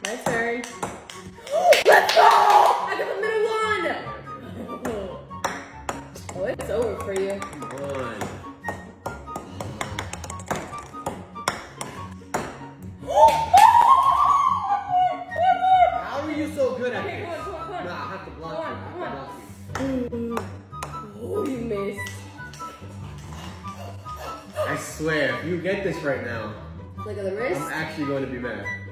My turn. Let's go! I got the middle one! Oh, it's over for you. Come on. How are you so good at this? Come on. Nah, I have to block you. Oh, you missed. I swear, if you get this right now, Look at the wrist. I'm actually going to be mad.